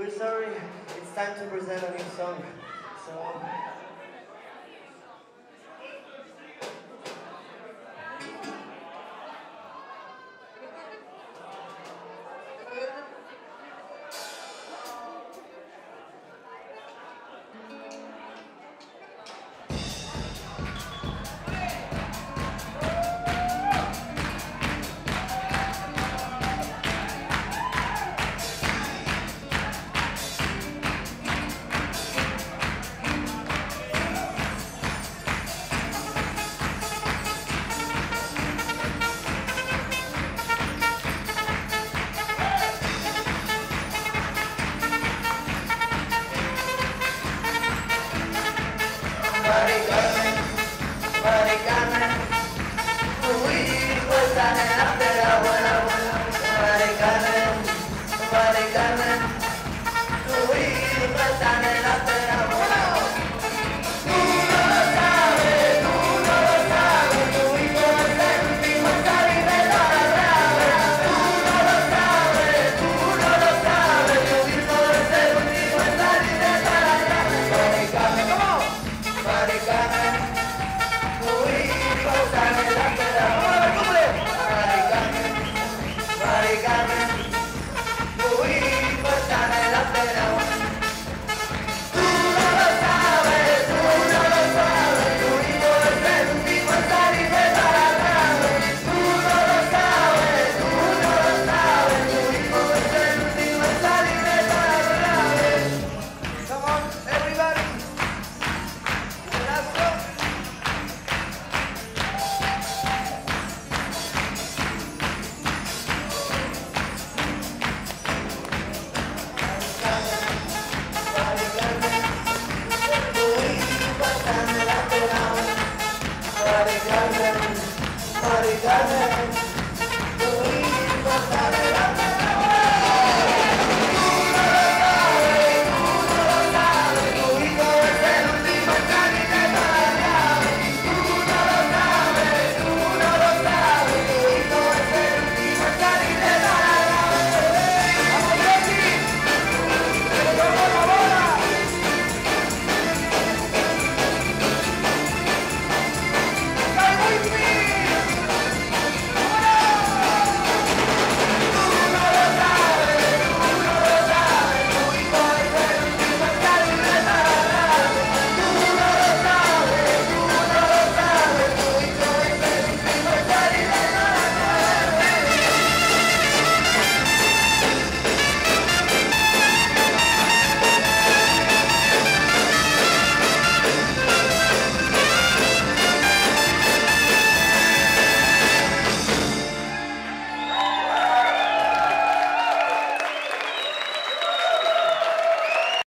We're sorry, it's time to present a new song. So. Mari Carmen, tu hijo está en la pera buena. Mari Carmen, tu hijo está en la pera buena. Tú no lo sabes, tu hijo es el último en salir de la rabia. Tú no lo sabes, tu hijo es el último en salir de la rabia. Mari Carmen, Mari Carmen. Mari Carmen, tu hijo está en la pera. Tú no lo sabes, tu hijo es el último en salir de la rabia. Tú no lo sabes, tu hijo es el último en salir de la rabia. Come on, everybody. Let's go. Mari Carmen,